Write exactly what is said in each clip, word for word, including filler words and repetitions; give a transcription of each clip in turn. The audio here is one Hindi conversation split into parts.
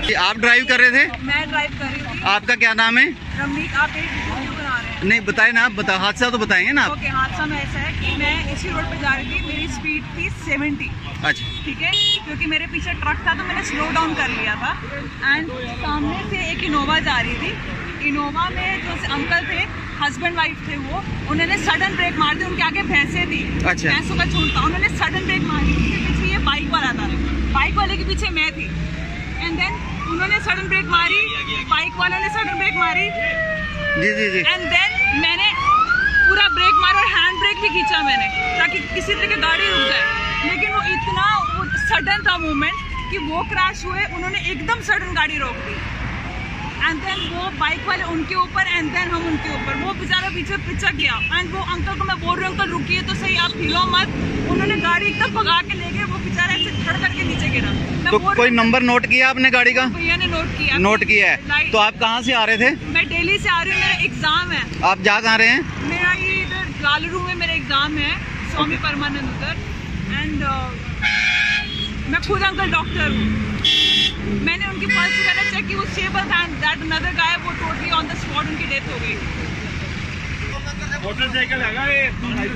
आप ड्राइव कर रहे थे? मैं ड्राइव कर रही थी। आपका क्या नाम है? रमनीत। आप एक वीडियो बना रहे हैं? नहीं बताए ना, आप बता, हादसा तो बताएंगे ना आप। ओके, हादसा में ऐसा है कि मैं इसी रोड पे जा रही थी, मेरी स्पीड थी सेवेंटी। अच्छा, ठीक है, क्योंकि मेरे पीछे ट्रक था तो मैंने स्लो डाउन कर लिया था। एंड सामने से एक इनोवा जा रही थी। इनोवा में जो अंकल थे, हस्बैंड वाइफ थे, वो उन्होंने सडन ब्रेक मार दी। उनके आगे भैंसे थी, अच्छा, भैंसों का झुंड था। उन्होंने सडन ब्रेक मारी, उसके पीछे ये बाइक वाला था, बाइक वाले के पीछे मैं थी। एंड देन उन्होंने सडन ब्रेक मारी, बाइक वाले ने सडन ब्रेक मारी। जी जी जी। एंड देन मैंने पूरा ब्रेक मारा और हैंड ब्रेक भी खींचा मैंने, ताकि किसी तरह की गाड़ी रुक जाए। लेकिन वो इतना सडन था मूवमेंट कि वो क्रैश हुए। उन्होंने एकदम सडन गाड़ी रोक दी। एंड देन वो बाइक वाले उनके ऊपर, एंड देन हम उनके ऊपर। वो बेचारा पीछे पिचक गया। एंड वो अंकल को मैं बोल रही हूँ, अंकल रुकिए तो सही, आप हिलो मत। उन्होंने गाड़ी एकदम भगा के ले गए। वो बेचारा ऐसे धड़ करके नीचे गिरा। तो कोई नंबर नोट किया आपने गाड़ी का? भैया ने नोट किया। नोट किया है। तो आप कहाँ से आ रहे थे? मैं दिल्ली से आ रही हूँ, मेरा एग्जाम है। आप जा कहाँ रहे हैं? मेरा ये इधर गालरू में मेरा एग्जाम है, स्वामी परमानंद उधर। एंड uh, मैं खुद अंकल डॉक्टर हूँ। मैंने उनकी पल्स वगैरह चेक की, वो स्टेबल था। दैट अनदर गाय, वो टोटली ऑन द स्पॉट उनकी डेथ हो गई। मोटरसाइकिल है ये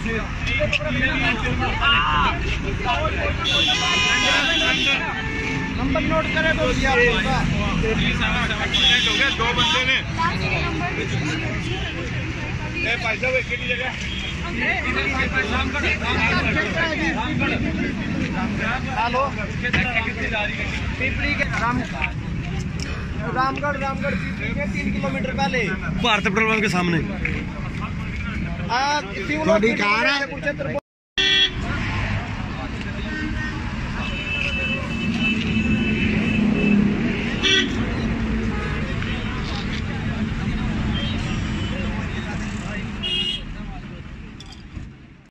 नंबर नोट करे तो दिया होगा। हो गया दो बंदे ने। ए भाई साहब एक ही जगह हेलो पिपली के राम रामगढ़ रामगढ़ पिपली के तीन किलोमीटर पहले भारत पेट्रोल पंप के सामने। आ,